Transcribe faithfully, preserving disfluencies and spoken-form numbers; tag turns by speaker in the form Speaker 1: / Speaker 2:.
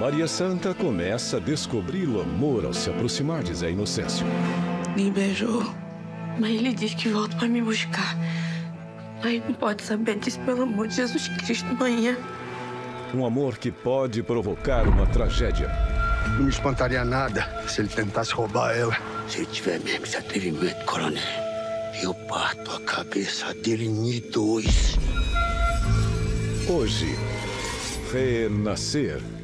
Speaker 1: Maria Santa começa a descobrir o amor ao se aproximar de Zé Inocêncio.
Speaker 2: Me beijou, mas ele diz que volta para me buscar. Aí não pode saber disso, pelo amor de Jesus Cristo, manhã.
Speaker 1: Um amor que pode provocar uma tragédia.
Speaker 3: Não me espantaria nada se ele tentasse roubar ela.
Speaker 4: Se ele tiver mesmo esse atrevimento, coronel, eu parto a cabeça dele em dois.
Speaker 1: Hoje, renascer.